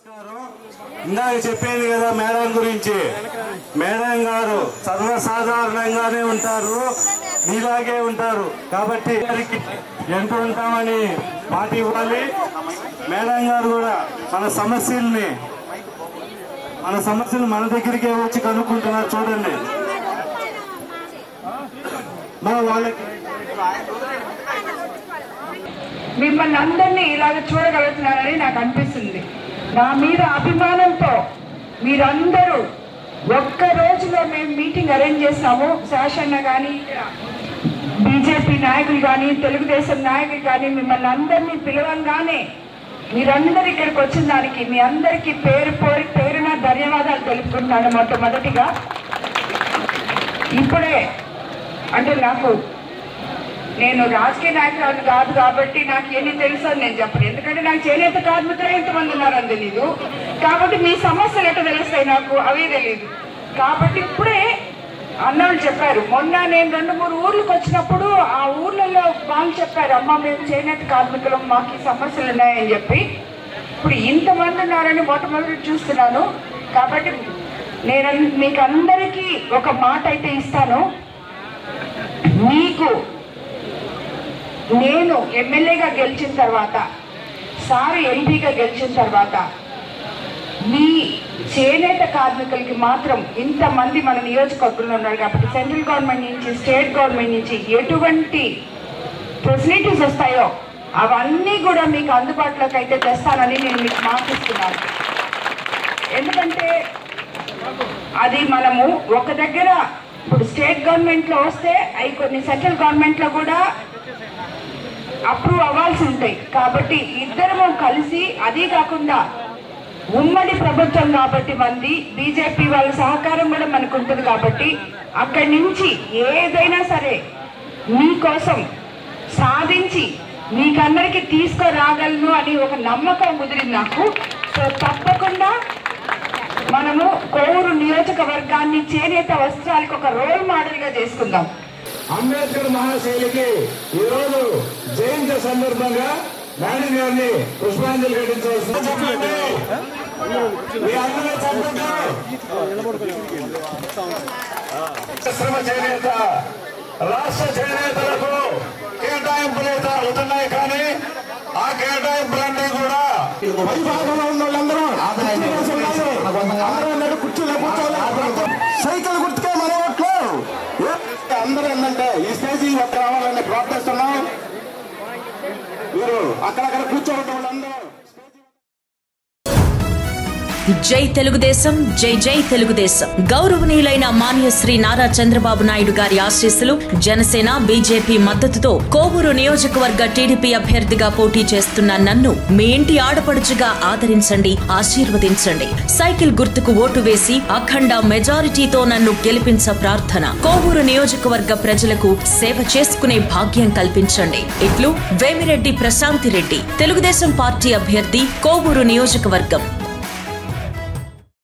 ఇందాక చెప్పేది కదా మేడం గురించి. మేడం గారు సర్వసాధారణంగానే ఉంటారు, మీలాగే ఉంటారు. కాబట్టి ఎంత ఉంటామని మాట ఇవ్వాలి. మేడం గారు కూడా మన సమస్యలు మన దగ్గరికే వచ్చి కనుక్కుంటున్నారు. చూడండి, వాళ్ళకి మిమ్మల్ని అందరినీ ఇలాగ చూడగలుగుతున్నారని నాకు అనిపిస్తుంది. నా మీద అభిమానంతో మీరందరూ ఒక్క రోజులో మేము మీటింగ్ అరేంజ్ చేస్తాము. శాసన కానీ బీజేపీ నాయకులు కానీ తెలుగుదేశం నాయకులు కానీ మిమ్మల్ని అందరినీ పిలవంగానే మీరందరూ ఇక్కడికి వచ్చిన దానికి మీ అందరికీ పేరున ధన్యవాదాలు తెలుపుకుంటున్నాను. మొట్టమొదటిగా ఇప్పుడే అంటే నేను రాజకీయ నాయకురాలు కాదు కాబట్టి నాకు ఎన్ని తెలుసు అని నేను చెప్పను. ఎందుకంటే నాకు చేనేత కార్మికులు ఎంతమంది ఉన్నారని తెలీదు. కాబట్టి మీ సమస్యలు ఎట్లా తెలుస్తాయి నాకు అవే తెలీదు. కాబట్టి ఇప్పుడే అన్నోళ్ళు చెప్పారు. మొన్న నేను 2-3 ఊర్లకు వచ్చినప్పుడు ఆ ఊర్లలో వాళ్ళు చెప్పారు, అమ్మ మేము చేనేత కార్మికులు మాకు ఈ సమస్యలు ఉన్నాయని చెప్పి. ఇప్పుడు ఇంతమంది ఉన్నారని మొట్టమొదటి చూస్తున్నాను. కాబట్టి నేను మీకు అందరికీ ఒక మాట అయితే ఇస్తాను. మీకు నేను ఎమ్మెల్యేగా గెలిచిన తర్వాత, సారు ఎంపీగా గెలిచిన తర్వాత మీ చేనేత కార్మికులకి మాత్రం ఇంతమంది మన నియోజకవర్గంలో ఉన్నారు కాబట్టి సెంట్రల్ గవర్నమెంట్ నుంచి స్టేట్ గవర్నమెంట్ నుంచి ఎటువంటి ఫెసిలిటీస్ వస్తాయో అవన్నీ కూడా మీకు అందుబాటులోకి అయితే తెస్తానని నేను మీకు మాటిస్తున్నాను. ఎందుకంటే అది మనము ఒక దగ్గర ఇప్పుడు స్టేట్ గవర్నమెంట్లో వస్తే అవి కొన్ని సెంట్రల్ గవర్నమెంట్లో కూడా అప్రూవ్ అవ్వాల్సి ఉంటాయి. కాబట్టి ఇద్దరము కలిసి, అదే కాకుండా ఉమ్మడి ప్రభుత్వం కాబట్టి మంది బీజేపీ వాళ్ళ సహకారం కూడా మనకు ఉంటుంది. కాబట్టి అక్కడి నుంచి ఏదైనా సరే మీకోసం సాధించి మీకందరికీ తీసుకురాగలను అని ఒక నమ్మకం కుదిరింది నాకు. సో తప్పకుండా మనము కోవూరు నియోజకవర్గాన్ని చేనేత వస్త్రాలకు ఒక రోల్ మోడల్గా చేసుకుందాం. అంబేద్కర్ మహాశైలికి ఈరోజు జయంతి సందర్భంగా మేడం గారిని పుష్పాంజలి ఘటించవలసింది. చేనేత రాష్ట్ర చేనేతలకు కేటాయింపులు అయితే అవుతున్నాయి, కానీ ఆ కేటాయింపులన్నీ కూడా పైభాగంలో ఉన్న వాళ్ళందరూ కుర్చీలో కూర్చోవాలి. సైకిల్ గుర్తుకే మన ఓట్లు అందరూ ఏంటంటే ఈ స్టేజీ ఒక్క రావాలని ప్రార్థిస్తున్నాం. మీరు అక్కడక్కడ కూర్చోవడం వాళ్ళందరూ జై తెలుగుదేశం, జై జై తెలుగుదేశం. గౌరవనీయులైన మాన్యశ్రీ నారా చంద్రబాబు నాయుడు గారి ఆశీస్సులు, జనసేన బీజేపీ మద్దతుతో కోవూరు నియోజకవర్గ టీడీపీ అభ్యర్థిగా పోటీ చేస్తున్న నన్ను మీ ఇంటి ఆడపడుచుగా ఆదరించండి, ఆశీర్వదించండి. సైకిల్ గుర్తుకు ఓటు వేసి అఖండ మెజారిటీతో నన్ను గెలిపించ ప్రార్థన. కోవూరు నియోజకవర్గ ప్రజలకు సేవ చేసుకునే భాగ్యం కల్పించండి. ఇట్లు వేమిరెడ్డి ప్రశాంతిరెడ్డి, తెలుగుదేశం పార్టీ అభ్యర్థి, కోవూరు నియోజకవర్గం.